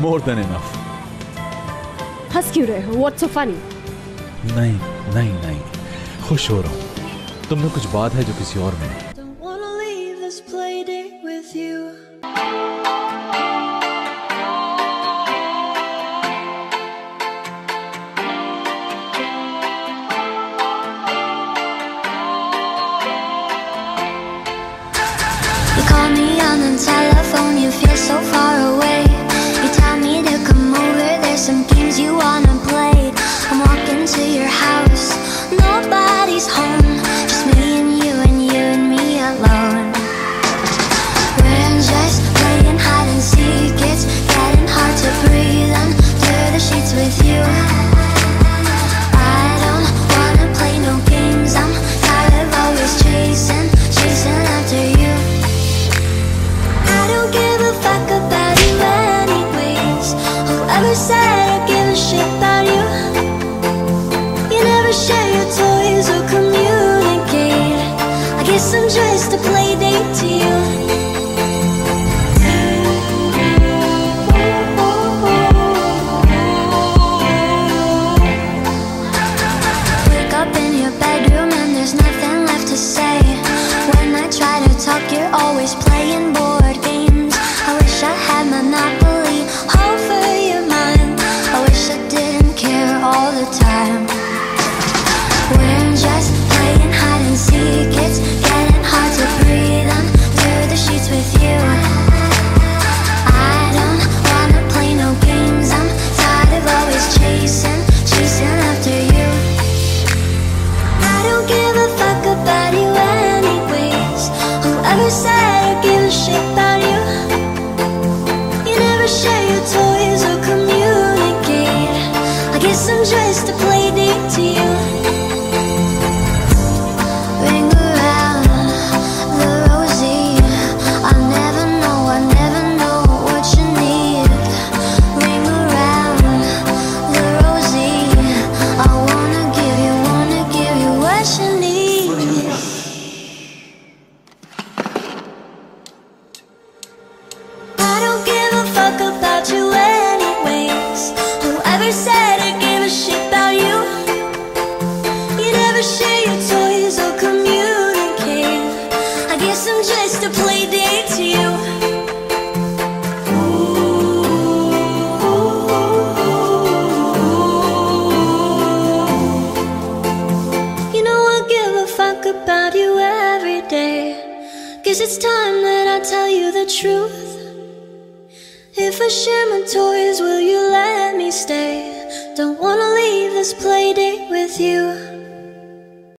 More than enough. हंस क्यों रहे हो? What's so funny? नहीं नहीं नहीं, खुश हो रहा हूँ। तुम में कुछ बात है जो किसी और में नहीं। Don't wanna leave this playdate with you. You call me on the telephone, you feel so far away. You tell me to come over, there's some games you wanna play. I'm walking to your house, nobody's home, just me and you and me alone. We're just playing hide and seek, it's getting hard to breathe under the sheets with you. I don't wanna play no games, I'm tired of always chasing after you. I don't give a fuck about you anyways. Whoever said I give a shit about you? You never share your toys or communicate. I guess I'm just a playdate to you. Wake up in your bedroom and there's nothing left to say. When I try to talk, you're always playing board games. I wish I had Monopoly over your mind. I wish I didn't care all the time. We're just playing hide and seek, it's getting hard to breathe under the sheets with you. I don't wanna play no games, I'm tired of always chasing after you. I don't give a fuck about you anyways. Whoever said I give a shit about you? You never share your toys or communicate. I guess I'm just a playdate to you. Ring around the rosy, I never know what you need. Ring around the rosy, I wanna give you what you need. I don't give a fuck about you anyways. Whoever said I give a shit about you? You never share your toys or communicate. I guess I'm just a playdate to you. You know I give a fuck about you every day. Guess it's time that I tell you the truth. If I share my toys, will you let me stay? Don't wanna leave this playdate with you.